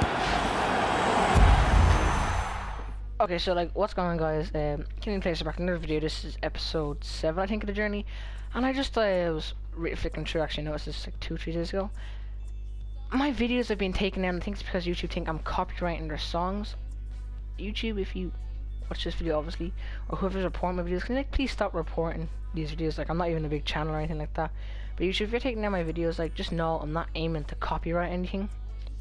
Okay, so like, what's going on, guys? Killing Places back in another video. This is episode 7, I think, of the journey. And I just was flicking through. Actually, noticed this like 2-3 days ago. My videos have been taken down. I think it's because YouTube think I'm copyrighting their songs. YouTube, if you watch this video, obviously, or whoever's reporting my videos, can you like please stop reporting these videos? Like, I'm not even a big channel or anything like that. But YouTube, if you're taking down my videos, like, just know I'm not aiming to copyright anything.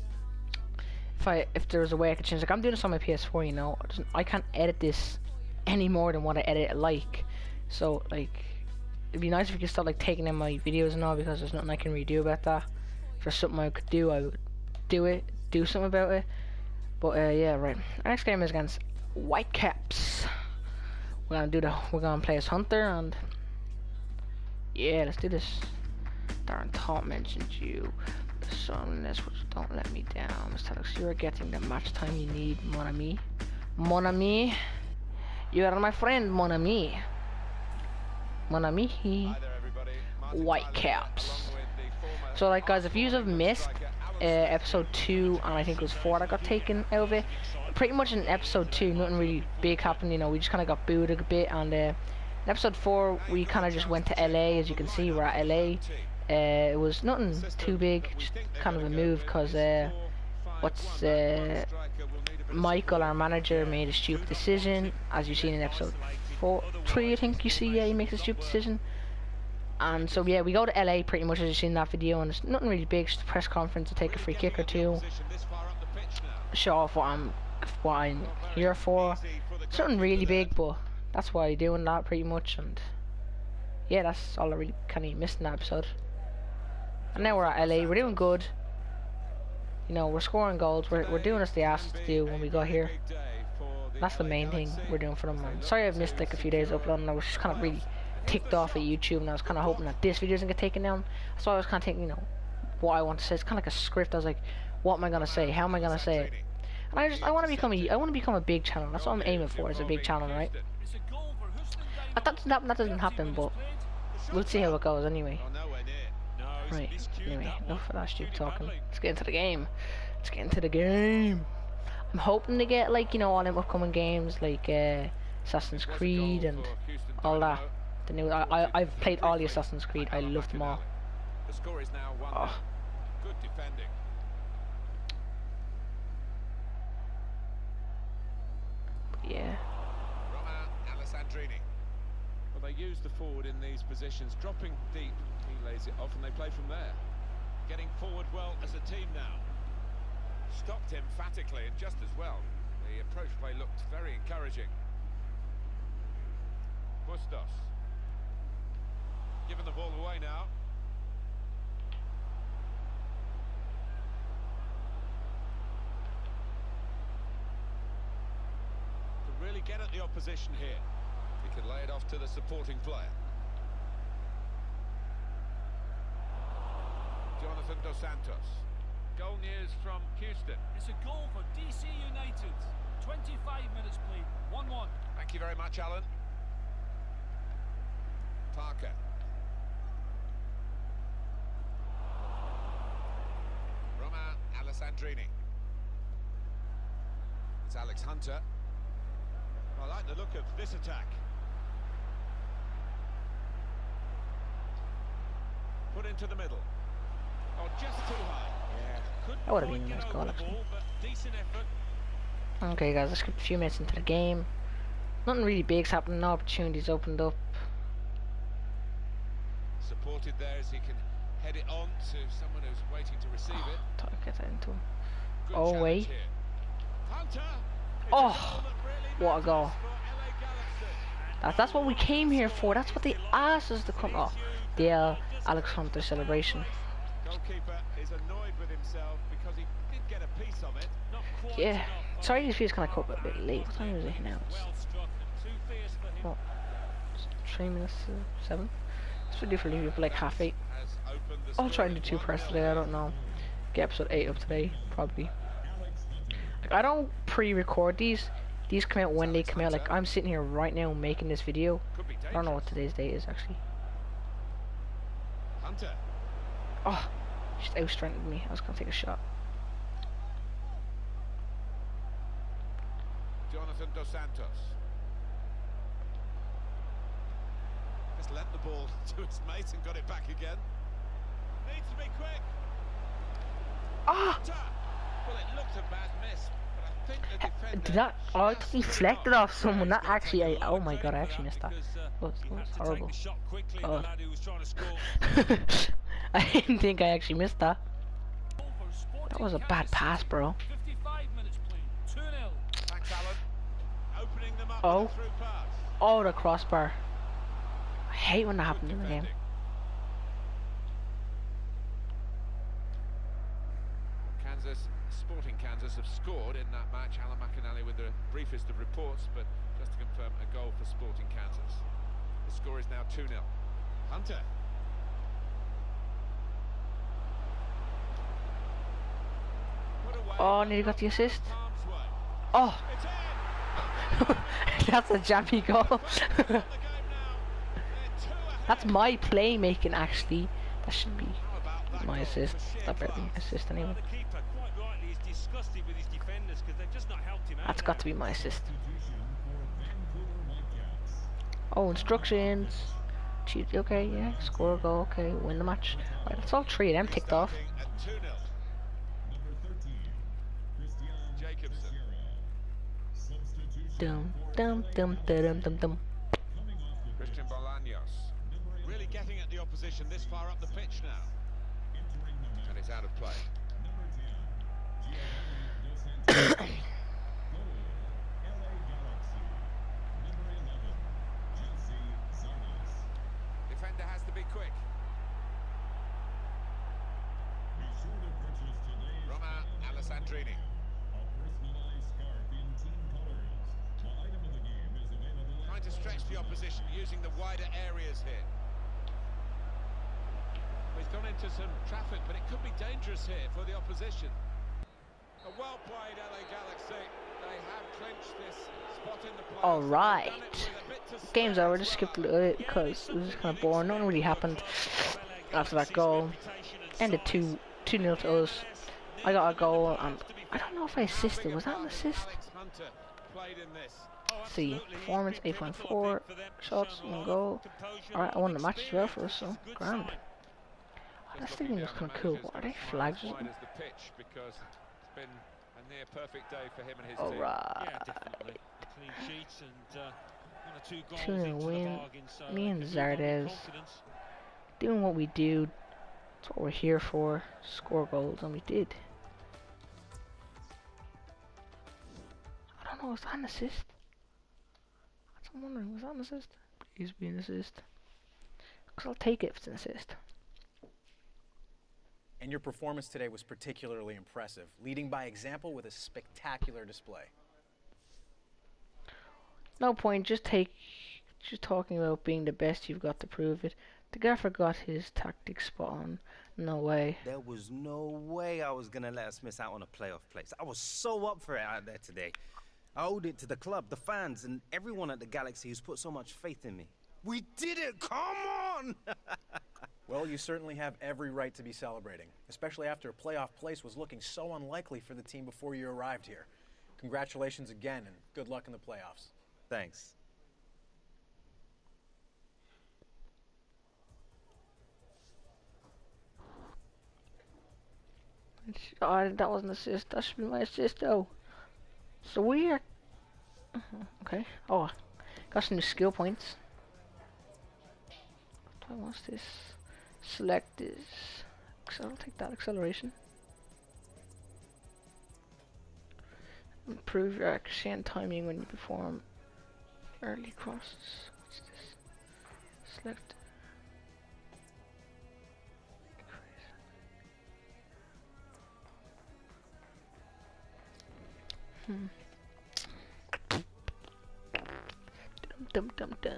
If there was a way I could change, like, I'm doing this on my PS4, you know, I can't edit this any more than what I edit it like. So like, it'd be nice if you could stop like taking in my videos and all, because there's nothing I can really do about that. If there's something I could do, I would do something about it. But yeah, right. Our next game is against Whitecaps. We're gonna play as Hunter, and yeah, let's do this. Darren Top mentioned you. The songness which don't let me down. Mr. Alex, you are getting the match time you need, mon ami. Mon ami. You are my friend, mon ami. Mon ami. Whitecaps. So like, guys, if you have missed episode 2 and I think it was 4 that got taken out of it, pretty much in episode 2 nothing really big happened, you know, we just kind of got booed a bit, and in episode 4 we kind of just went to LA. As you can see, we're at LA. It was nothing too big, just kind of a move, because Michael, our manager, made a stupid decision, as you've seen in episode 3, I think you see. Yeah, he makes a stupid decision. And so yeah, we go to LA pretty much, as you've seen in that video, and it's nothing really big, just a press conference to take a free kick or two, show off what I'm here for. It's nothing really big, but that's why I'm doing that pretty much. And yeah, that's all I really kind of missed in that episode. And now we're at LA, we're doing good. You know, we're scoring goals, we're doing as they asked us to do when we got here. That's the main thing we're doing for them. And sorry I've missed like a few days uploading. I was just kind of really ticked off at YouTube, and I was kind of hoping that this video doesn't get taken down. So I was kind of thinking, you know, what I want to say. It's kind of like a script. I was like, what am I gonna say? How am I gonna say it? And I want to become a big channel. That's what I'm aiming for, is a big channel, right? That doesn't happen, but we'll see how it goes anyway. Right, anyway, enough of that stupid talking. Let's get into the game. Let's get into the game. I'm hoping to get, like, you know, all them upcoming games, like Assassin's Creed and all that. The new, I've played all the Assassin's Creed. I love them all. The score is now 1-0. Good defending. Yeah. Romain Alessandrini. Well, they use the forward in these positions, dropping deep. He lays it off, and they play from there. Getting forward well as a team now. Stopped emphatically, and just as well. The approach play looked very encouraging. Bustos. Giving the ball away now. Could really get at the opposition here. He could lay it off to the supporting player. Jonathan Dos Santos. Goal news from Houston. It's a goal for DC United. 25 minutes played. 1-1. Thank you very much, Alan. Parker. Romain Alessandrini. It's Alex Hunter. I like the look of this attack. Put into the middle. Oh, just too high. Yeah. That would have been a nice goal, actually. Okay, guys, let's get a few minutes into the game. Nothing really big's happening. No opportunities opened up. Supported there as he can head it on to someone who's waiting to receive it. Thought I'd get that into him. Good Oh, wait. here. Hunter. Oh, what a goal. That's what we came here for. That's what they asked us to come. Oh, the Alex Hunter celebration. Goalkeeper is annoyed with himself because he did get a piece of it. Not quite Yeah. enough. Sorry, this video's kind of cut a bit late. What time is it now? Well struck and too fierce for him. What? 3 minutes to 7. This video for leaving for like 8:30. Has opened the I'll try and do scoring 2 press 1-0. today. I don't know. Get episode 8 up today, probably. Like, I don't pre-record these. These come out when they come out. Like, I'm sitting here right now making this video. Could be I don't know what dangerous. today's date is actually. Hunter. Oh, just out-strengthened me. I was gonna take a shot. Jonathan Dos Santos. Just lent the ball to his mate and got it back again. Needs to be quick. Ah! Well, it looked a bad miss, but I think the defender... Did that? Oh, it deflected off someone. That actually, oh my god, I actually missed that. Oh, it was horrible. Oh. I didn't think I actually missed that. That was a bad pass, bro. 55 minutes played. 2-0. Thanks, Alan. Opening them up Oh. with a through pass. Oh, the crossbar. I hate when that happens in the game. Sporting Kansas have scored in that match. Alan McInally with the briefest of reports, but just to confirm, a goal for Sporting Kansas. The score is now 2-0. Hunter. Oh, and he got the assist. Oh, that's a jammy goal. That's my playmaking, actually. That should be my assist. That better be my assist anyway. That's got to be my assist. Oh, instructions. Okay, yeah. Score a goal. Okay, win the match. Right, that's all three of them ticked off. Dum dum dum dum dum dum. Christian Bolaños really getting at the opposition this far up the pitch now. And it's out of play. Defender has to be quick. Roma Alessandrini. Trying to stretch the opposition using the wider areas here. He's gone into some traffic, but it could be dangerous here for the opposition. A well played LA Galaxy. They have clinched this spot in the playoffs. All right, game's over. Just skipped a little bit because it was kind of boring. Nothing really happened after that goal. Ended 2-0 to us. I got a goal, and I don't know if I assisted. Was that an assist? Let's see, performance 8.4, shots, 1 goal. Alright, I won the match as well for us, so grand. Oh, that stadium was kind of cool. What are they, flags or something? Alright. 2-0 win. Me and Zardes doing what we do. That's what we're here for. Score goals, and we did. I don't know, was that an assist? I'm wondering, was that an assist? Please be an assist. Because I'll take it if it's an assist. And your performance today was particularly impressive, leading by example with a spectacular display. No point, just talking about being the best, you've got to prove it. The guy forgot his tactics spot on. No way. There was no way I was gonna let us miss out on a playoff place. I was so up for it out there today. I owed it to the club, the fans, and everyone at the Galaxy who's put so much faith in me. We did it! Come on! Well, you certainly have every right to be celebrating, especially after a playoff place was looking so unlikely for the team before you arrived here. Congratulations again, and good luck in the playoffs. Thanks. Oh, that wasn't an assist. That should be my assist, though. So weird. Okay. Oh, got some new skill points. What do I want this? Select this. I'll take that acceleration. Improve your accuracy and timing when you perform early crosses. What's this? Select. Dum dum dum.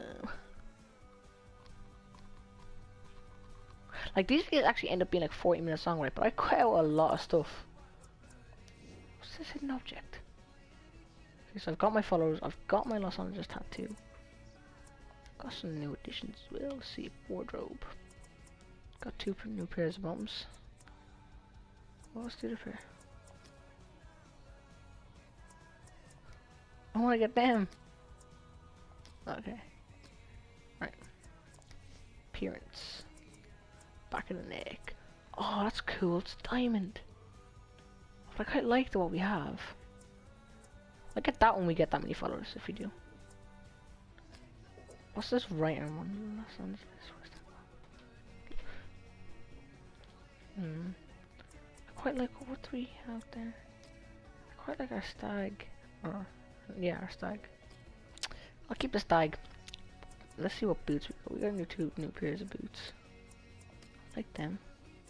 Like, these videos actually end up being like 40-minute song, right? But I cut out a lot of stuff. What's this hidden object? Okay, so I've got my followers, I've got my Los Angeles tattoo. Got some new additions as well. Let's see, wardrobe. Got 2 new pairs of bottoms. What's the other pair? I want to get them. Okay. Right. Appearance. Back of the neck. Oh, that's cool. It's diamond. But I quite like the what we have. I get that when we get that many followers, if we do. What's this right arm one? I quite like, what do we have there? I quite like our stag. Or, yeah, our stag. I'll keep the stag. Let's see what boots we got. We got two new pairs of boots. I like them.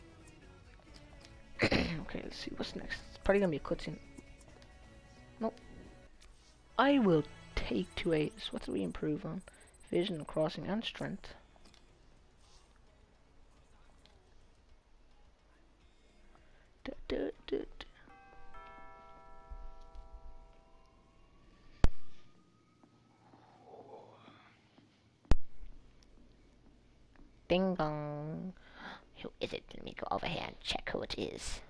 Okay, let's see what's next. It's probably gonna be a cutscene. Nope. I will take 2 A's. What do we improve on? Vision, crossing, and strength. Ding dong. Who is it? Let me go over here and check who it is.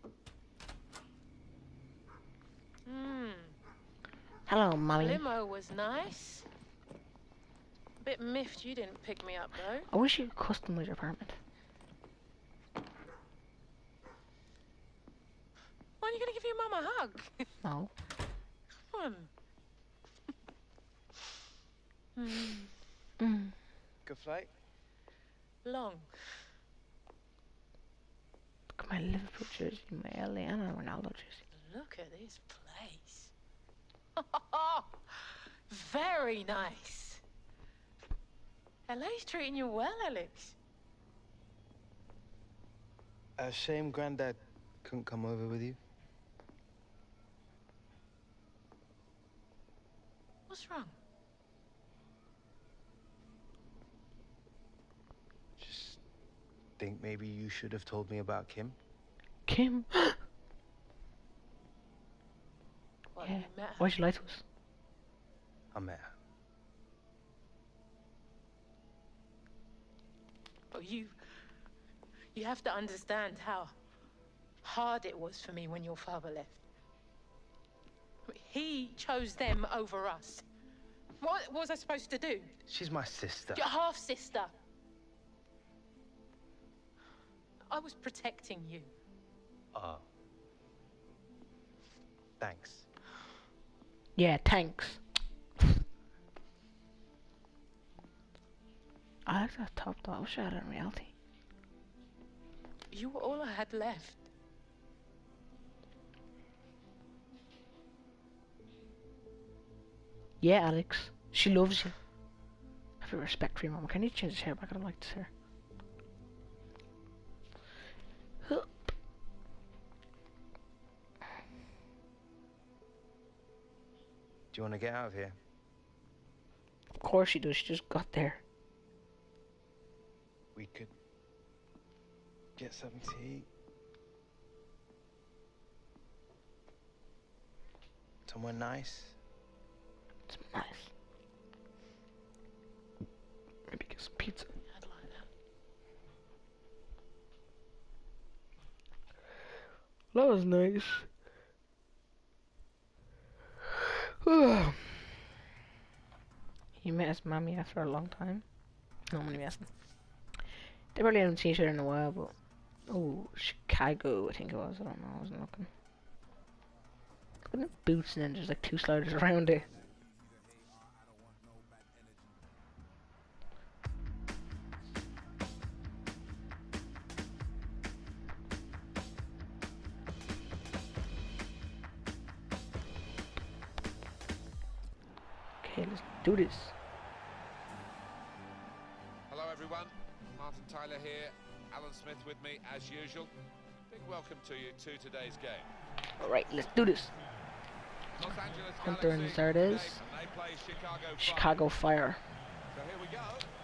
Hello, mommy. Limo was nice. Bit miffed you didn't pick me up though. I wish you could customize your apartment. When are you gonna give your mum a hug? No. Come on. Good flight. Long. Look at my Liverpool jersey, my LA and my Ronaldo jersey. Look at this place. Very nice. LA's treating you well, Alex. Shame Granddad couldn't come over with you. What's wrong? Just think maybe you should have told me about Kim. Kim? Well, Yeah. you met her. Why'd you lie to us? I met her. Oh, you have to understand how hard it was for me when your father left. He chose them over us. What was I supposed to do? She's my sister. Your half-sister. I was protecting you. Thanks. Yeah, thanks. I like that top though. I wish I had it in reality. You were all I had left. Yeah, Alex. She loves you. Have a respect for your mom. Can you change his hair back? I don't like this hair. Hup. Do you want to get out of here? Of course she does. She just got there. We could get something to eat. Somewhere nice. It's nice. Maybe get some pizza. I'd like that. That was nice. You met his mommy after a long time. No, I'm only messing. They probably haven't seen each other in a while, but... Oh, Chicago, I think it was. I don't know, I wasn't looking. Look at the boots, and then there's like 2 sliders around it. Okay, let's do this. Hello everyone, Martin Tyler here, Alan Smith with me as usual. Big welcome to you to today's game. Alright, let's do this. Los Angeles Hunter and Galaxy, Zardes. they play Chicago Fire. So here we go.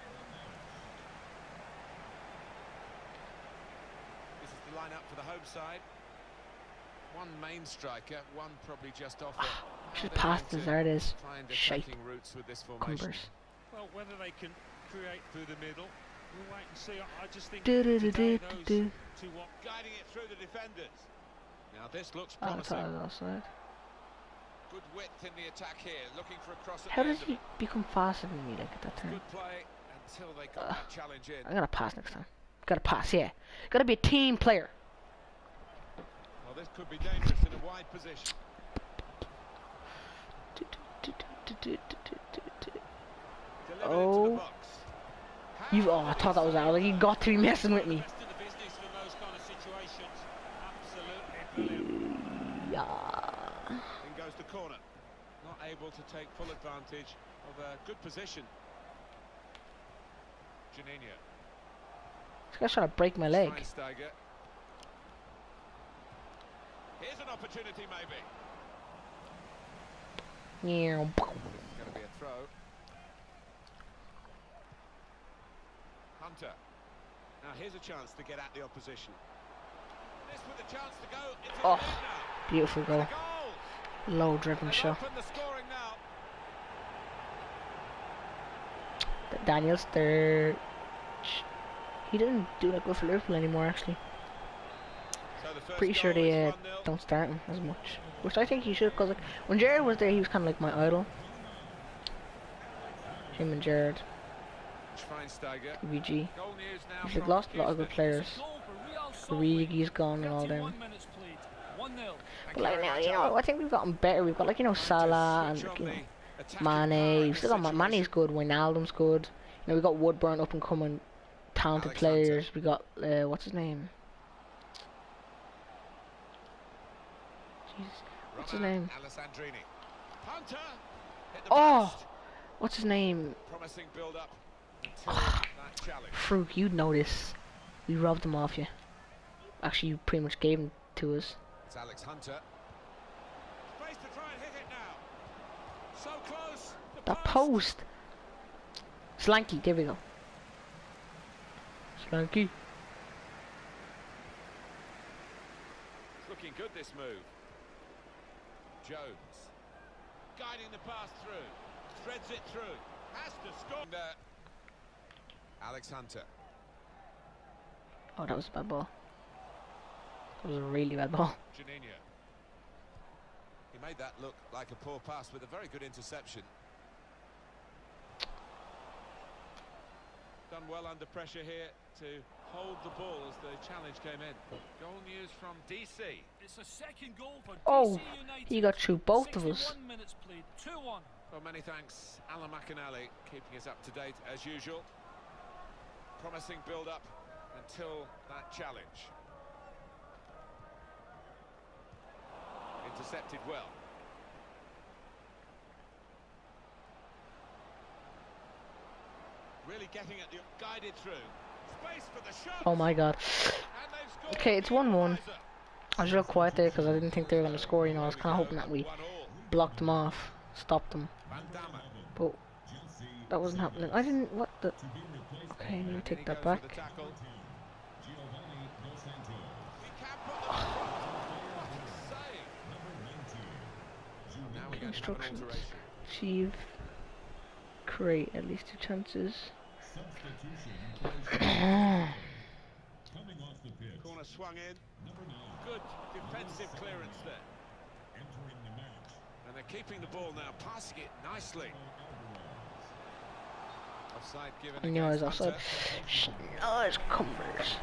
This is the lineup for the home side. One main striker, one probably just off it. Should pass the Zardes. Find Shite. attacking routes with this formation. Cumbers. Well, whether they can create through the middle, we'll wait and see. I just think Do do do today do those do. two what Guiding it through the defenders. Now this looks Oh, I promising. thought it was offside. Good width in the attack here, looking for a cross at How the does end of he it. become faster than me like at that turn? Good play until they got that challenge in. I gotta pass next time. Gotta pass, yeah. Gotta be a team player. Well, this could be dangerous in a wide position. Delivered into the Oh, box. you! Oh, I thought that was out. Like, you got to be messing with me. Best in the business from those kind of situations. Absolutely brilliant. Yeah. In goes the corner. Not able to take full advantage of a good position. Juninho. This guy's trying to break my leg. Schweinsteiger. Here's an opportunity, maybe. Yeah. Going to be a throw. Hunter. Now here's a chance to get at the opposition. This with a chance to go into the Oh, lead now. beautiful goal. Goal. Low driven They've shot. opened the scoring now. Daniel Sturridge. He didn't do that good for Liverpool anymore, actually. So the first Pretty sure goal they is 1-0. don't start him as much. Which I think he should, because like, when Gerrard was there, he was kind of like my idol. Him and Gerrard. Schweinsteiger. VG. Goal news now They've from lost a lot of good Houston. players. Goal for Real Salt Lake. Origi's gone and all them. 31 minutes played. 1-0. But like now, you know, I think we've gotten better. We've got like, you know, Salah and like, you know, Mane. We've still got Mane's good. Wijnaldum's good. You know, we got Woodburn up and coming, talented Alex players. We got what's his name? Jesus, what's his name? Alessandrini. Hunter hit the Oh, post. what's his name? Promising build up until that challenge. Frug, you'd know this. We robbed him off you. Actually, you pretty much gave him to us. It's Alex Hunter. Space to try and hit it now. So close. The That post. Slanky, there we go. Slanky. It's looking good, this move. Jones. Guiding the pass through. Threads it through. Has to score. Alex Hunter. Oh, that was a bad ball. That was a really bad ball. Juninho. He made that look like a poor pass with a very good interception. Done well under pressure here to hold the ball as the challenge came in. Goal news from DC. It's a second goal for Oh, DC United. he got through both of us. 61 minutes played. 2-1. Well, many thanks, Alan McInally, keeping us up to date as usual. Promising build-up until that challenge. Intercepted well. Really getting at the guided through. Space for the shot. Oh my god. And they've scored Okay, it's the 1-1. equaliser. I was real quiet there because I didn't think they were going to score, you know. I was kind of hoping that we 1-1. blocked them off, stopped them. Van Damme. But that wasn't happening. I didn't, what the... Okay, I need to And he take that goes with back. the tackle. He can put the front. What a save. Now we're going to have an Instructions. alteration. Achieve. Create at least 2 chances. Corner swung in. Good defensive clearance there. And they're keeping the ball now, passing it nicely. Offside given I know against it's offside. Hunter. Oh, it's Cumbers.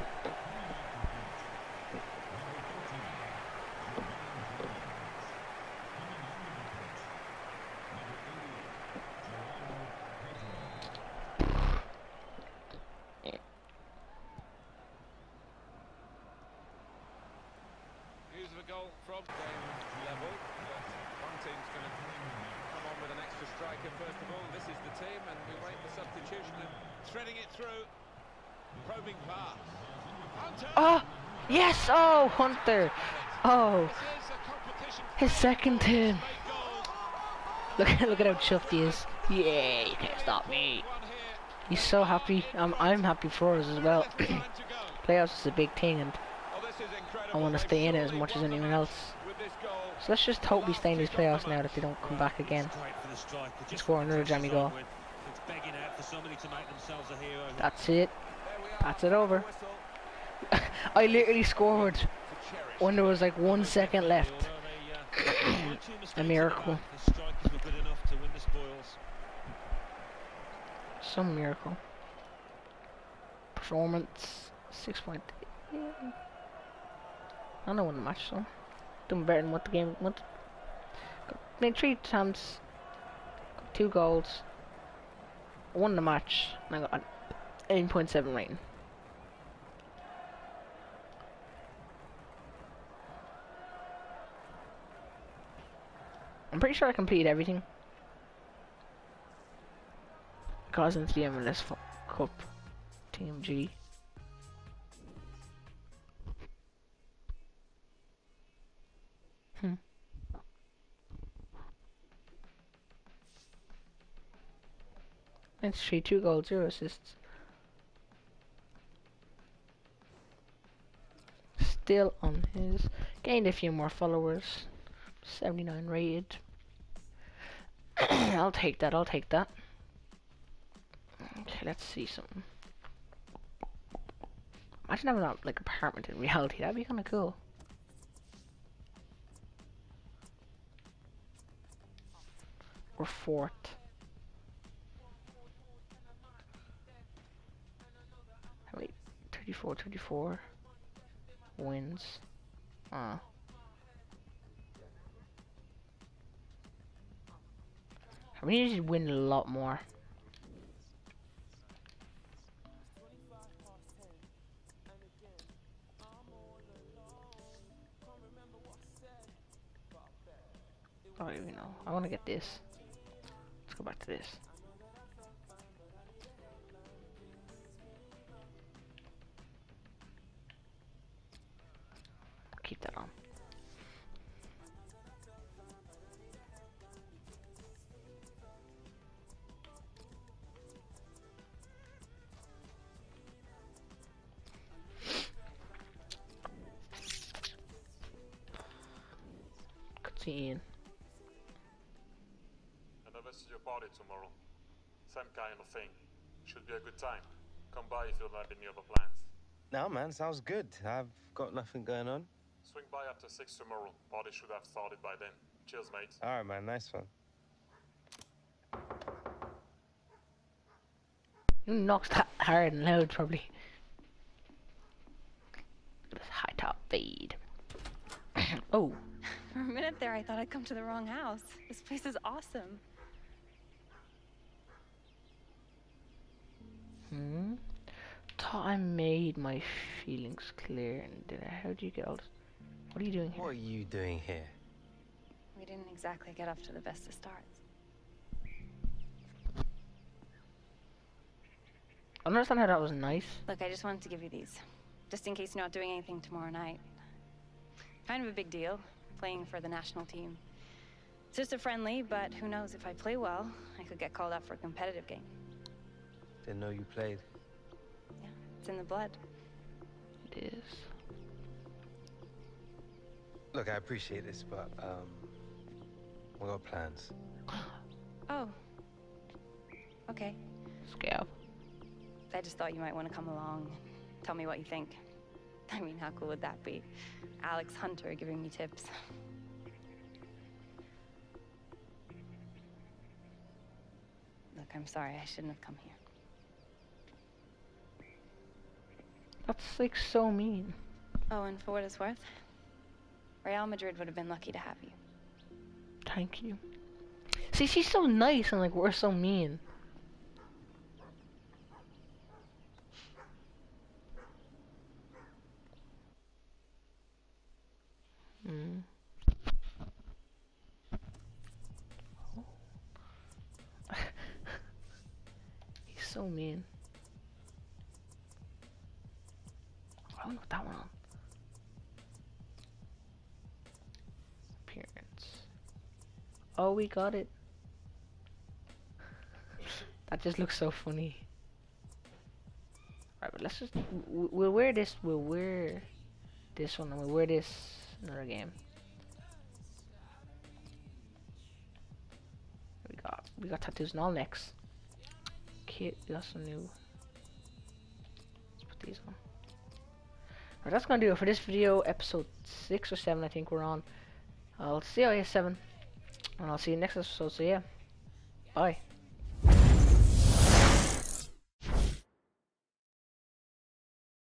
News of a goal from game level, but one team's going to come on with an extra striker first of all. This is the team, and we wait for substitution and threading it through. Probing pass. Hunter! Oh, yes! Oh, Hunter! Oh, This is a competition. his second team. Make goals. Look at how chuffed he is. Yeah, you can't stop me. One here. He's so happy. I'm happy for us as well. Little time to go. Playoffs is a big thing, and Oh, this is I incredible. want to They've stay in it as surely much as won the anyone match else. with this goal. So let's just hope we stay in these playoffs now that they don't come back again. Great for the striker. Just Score another jammy goal. It's begging out for somebody to make themselves a hero. That's it. There we are. That's it over. Whistle I literally scored to cherish. when there was like 1 second left. Although A miracle. The strikers were good enough to win the spoils. Some miracle. Performance 6.8. I don't win the match, so doing better than what the game wanted. Made 3 attempts, got 2 goals, won the match, and I got an 8.7 rating. I'm pretty sure I completed everything. Because into the MLS Cup Team G. Let's see, 2 goals, 0 assists. Still on his. Gained a few more followers. 79 rated. I'll take that, I'll take that. Okay, let's see something. Imagine having that like apartment in reality, that'd be kinda cool. We're 4th. How many? 34 wins. I mean, you should win a lot more. I don't even know. I want to get this. Let's go back to this. Keep that on. Good see Ian. And I visit your party tomorrow. Same kind of thing. Should be a good time. Come by if you have any other plans. No, man, sounds good. I've got nothing going on. Swing by after 6 tomorrow. Party should have started by then. Cheers, mate. All right, man, nice one. You knocked that hard and loud, probably. This high top fade. Oh. For a minute there, I thought I'd come to the wrong house. This place is awesome. Thought I made my feelings clear, and did I? How do you get all this? What are you doing here? What are you doing here? We didn't exactly get off to the best of starts. I don't understand how that was nice. Look, I just wanted to give you these. Just in case you're not doing anything tomorrow night. Kind of a big deal, playing for the national team. It's just a friendly, but who knows, if I play well, I could get called up for a competitive game. Didn't know you played. Yeah, it's in the blood. It is. Look, I appreciate this, but, we got plans. Oh. Okay. Scab. I just thought you might want to come along, tell me what you think. I mean, how cool would that be? Alex Hunter giving me tips. Look, I'm sorry, I shouldn't have come here. That's like so mean. Oh, and for what it's worth, Real Madrid would have been lucky to have you. Thank you. See, she's so nice and like we're so mean. He's so mean. I don't know that one on. Appearance. Oh, we got it. That just looks so funny. Alright, but let's just we'll wear this. We'll wear this one, and we'll wear this another game. We got tattoos and all necks. Kit, we got some new. Let's put these on. Alright, that's gonna do it for this video, episode 6 or 7 I think we're on. I'll see you at 7, and I'll see you next episode. So yeah, bye.